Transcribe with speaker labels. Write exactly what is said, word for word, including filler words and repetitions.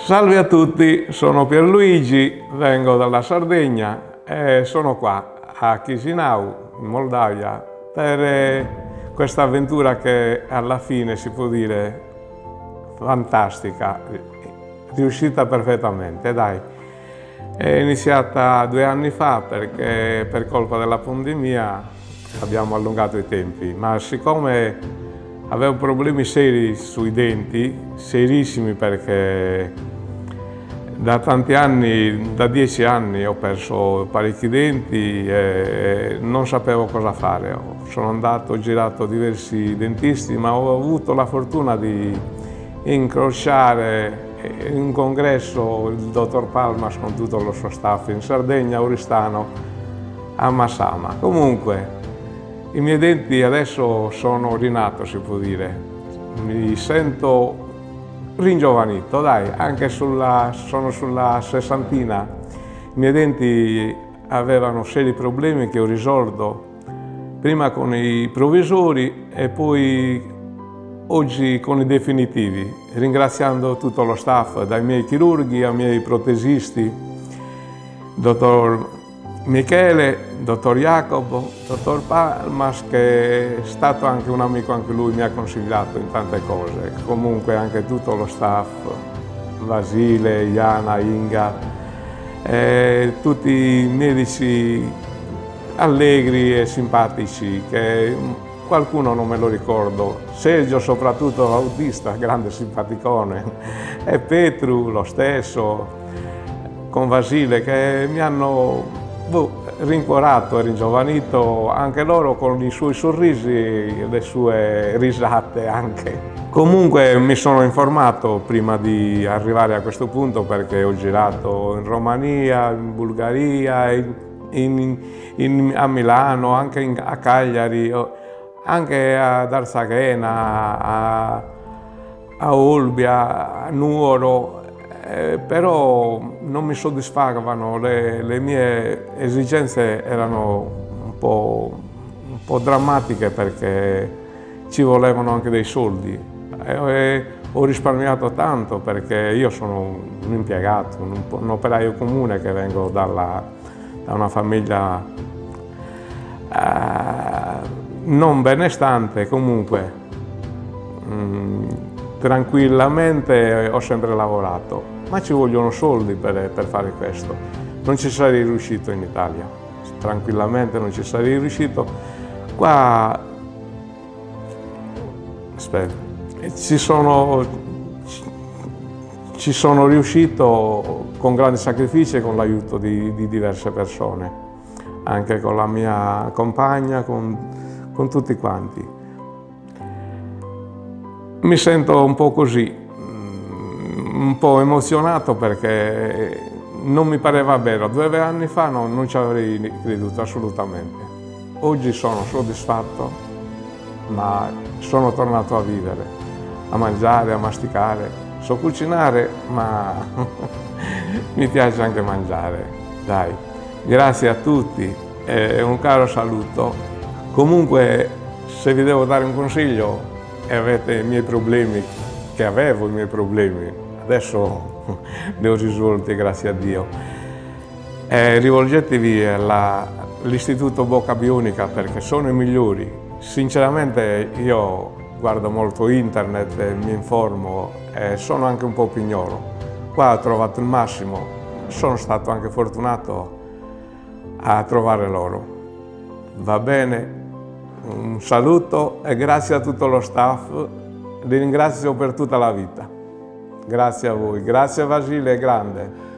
Speaker 1: Salve a tutti, sono Pierluigi, vengo dalla Sardegna e sono qua a Chisinau, in Moldavia, per questa avventura che alla fine si può dire fantastica, riuscita perfettamente, dai. È iniziata due anni fa perché per colpa della pandemia abbiamo allungato i tempi, ma siccome avevo problemi seri sui denti, serissimi perché da tanti anni, da dieci anni ho perso parecchi denti e non sapevo cosa fare. Sono andato, ho girato diversi dentisti, ma ho avuto la fortuna di incrociare in un congresso il dottor Palmas con tutto lo suo staff in Sardegna, a Oristano, a Massama. Comunque, i miei denti adesso sono rinato, si può dire. Mi sento ringiovanito, dai, anche sulla, sono sulla sessantina. I miei denti avevano seri problemi che ho risolto prima con i provvisori e poi oggi con i definitivi, ringraziando tutto lo staff, dai miei chirurghi ai miei protesisti, dottor Michele, dottor Jacopo, dottor Palmas, che è stato anche un amico, anche lui mi ha consigliato in tante cose. Comunque anche tutto lo staff, Vasile, Iana, Inga, eh, tutti i medici allegri e simpatici, che qualcuno non me lo ricordo, Sergio soprattutto l'autista, grande simpaticone, e Petru lo stesso, con Vasile, che mi hanno boh, rincuorato e ringiovanito anche loro con i suoi sorrisi e le sue risate anche. Comunque mi sono informato prima di arrivare a questo punto perché ho girato in Romania, in Bulgaria, in, in, in, a Milano, anche in, a Cagliari, anche ad Arzachena, a, a Olbia, a Nuoro. Eh, però non mi soddisfavano, le, le mie esigenze erano un po', un po' drammatiche perché ci volevano anche dei soldi. E, e ho risparmiato tanto perché io sono un impiegato, un, un operaio comune che vengo dalla, da una famiglia eh, non benestante, comunque mh, tranquillamente ho sempre lavorato. Ma ci vogliono soldi per, per fare questo. Non ci sarei riuscito in Italia, tranquillamente non ci sarei riuscito. Qua, aspetta, ci sono, ci sono riuscito con grandi sacrifici e con l'aiuto di, di diverse persone, anche con la mia compagna, con, con tutti quanti. Mi sento un po' così, un po' emozionato perché non mi pareva vero. Due anni fa no, non ci avrei creduto assolutamente. Oggi sono soddisfatto, ma sono tornato a vivere, a mangiare, a masticare. So cucinare, ma mi piace anche mangiare. Dai, grazie a tutti e un caro saluto. Comunque, se vi devo dare un consiglio e avete i miei problemi, che avevo i miei problemi, adesso li ho risolti, grazie a Dio. Eh, rivolgetevi all'Istituto Bocca Bionica perché sono i migliori. Sinceramente io guardo molto internet, e mi informo e sono anche un po' pignolo. Qua ho trovato il massimo, sono stato anche fortunato a trovare loro. Va bene, un saluto e grazie a tutto lo staff, li ringrazio per tutta la vita. Grazie a voi, grazie a Vasile, grande.